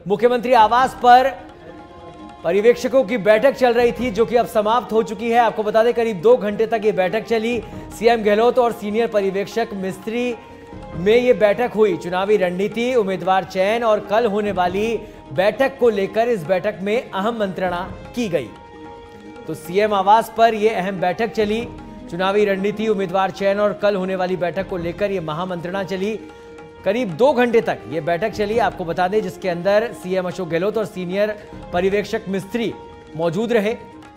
मुख्यमंत्री आवास पर पर्यवेक्षकों की बैठक चल रही थी, जो कि अब समाप्त हो चुकी है। आपको बता दें करीब 2 घंटे तक ये बैठक चली। सीएम गहलोत और सीनियर पर्यवेक्षक मिस्त्री में ये बैठक हुई। चुनावी रणनीति, उम्मीदवार चयन और कल होने वाली बैठक को लेकर इस बैठक में अहम मंत्रणा की गई। तो सीएम आवास पर यह अहम बैठक चली। चुनावी रणनीति, उम्मीदवार चयन और कल होने वाली बैठक को लेकर यह महामंत्रणा चली। करीब 2 घंटे तक यह बैठक चली, आपको बता दें, जिसके अंदर सीएम अशोक गहलोत और सीनियर पर्यवेक्षक मिस्त्री मौजूद रहे।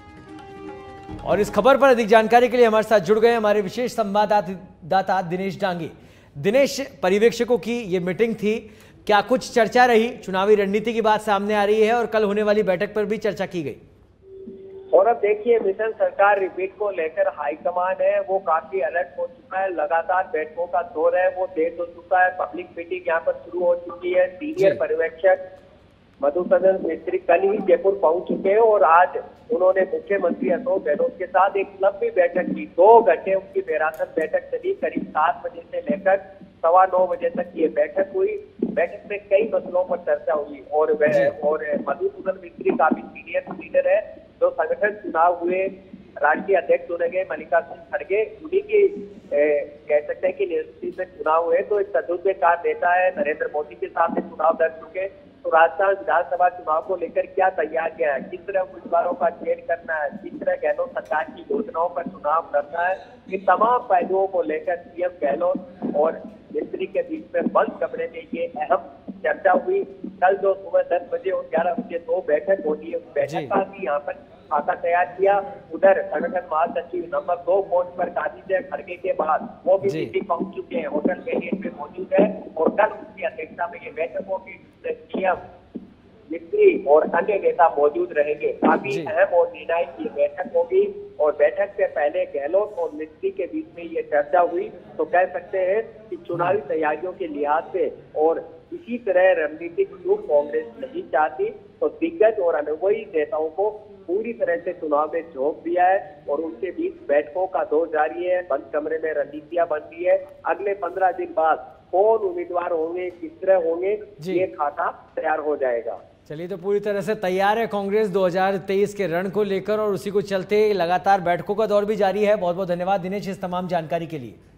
और इस खबर पर अधिक जानकारी के लिए हमारे साथ जुड़ गए हमारे विशेष संवाददाता दिनेश डांगी। दिनेश, पर्यवेक्षकों की यह मीटिंग थी, क्या कुछ चर्चा रही? चुनावी रणनीति की बात सामने आ रही है और कल होने वाली बैठक पर भी चर्चा की गई। और अब देखिए, मिशन सरकार रिपीट को लेकर हाईकमान है वो काफी अलर्ट हो चुका है। लगातार बैठकों का दौर है वो तेज हो चुका है। पब्लिक मीटिंग यहाँ पर शुरू हो चुकी है। सीनियर पर्यवेक्षक मधुसूदन मिस्त्री कल ही जयपुर पहुंच चुके हैं और आज उन्होंने मुख्यमंत्री अशोक गहलोत के साथ एक लंबी बैठक की। 2 घंटे उनकी बेरासत बैठक चली। करीब 7 बजे से लेकर 9:15 बजे तक ये बैठक हुई। बैठक में कई मसलों पर चर्चा हुई और मधुसूदन मिस्त्री काफी सीनियर लीडर है। जो संगठन चुनाव हुए, राष्ट्रीय अध्यक्ष चुने गए मल्लिकार्जुन खड़गे, उन्हीं की कह सकते हैं कि नेतृत्व से चुनाव हुए। तो एक तजुर्बेकार नेता है, नरेंद्र मोदी के साथ चुनाव लड़ चुके। तो राजस्थान विधानसभा चुनाव को लेकर क्या तैयार किया है, किस तरह उम्मीदवारों का चयन करना है, किस तरह गहलोत सरकार की योजनाओं पर चुनाव लड़ना है, इन तमाम पहलुओं को लेकर सीएम गहलोत और मिस्त्री के बीच में बंद कमरे में ये अहम चर्चा हुई। कल जो सुबह 10 बजे और 11 बजे 2 बैठक होती है, उस बैठक का भी यहाँ पर खाता तैयार किया। उधर संगठन महासचिव नंबर 2 पोस्ट पर काजी खड़गे के बाद वो भी दिल्ली पहुंच चुके हैं, होटल कैंटीन में मौजूद है और कल उनकी अध्यक्षता में ये बैठक होगी। सीएम मिस्त्री और अन्य नेता मौजूद रहेंगे। काफी अहम और निर्णायक ये बैठक होगी और बैठक से पहले गहलोत और मिस्त्री के बीच में ये चर्चा हुई। तो कह सकते हैं कि चुनावी तैयारियों के लिहाज से और इसी तरह रणनीतिक रूप कांग्रेस नहीं चाहती, तो दिग्गज और अनुभवी नेताओं को पूरी तरह से चुनाव में झोंक दिया है और उनके बीच बैठकों का दौर जारी है। बंद कमरे में रणनीतियां बन रही है। अगले 15 दिन बाद कौन उम्मीदवार होंगे, किस तरह होंगे, ये खाता तैयार हो जाएगा। चलिए, तो पूरी तरह से तैयार है कांग्रेस 2023 के रण को लेकर और उसी को चलते लगातार बैठकों का दौर भी जारी है। बहुत बहुत धन्यवाद दिनेश इस तमाम जानकारी के लिए।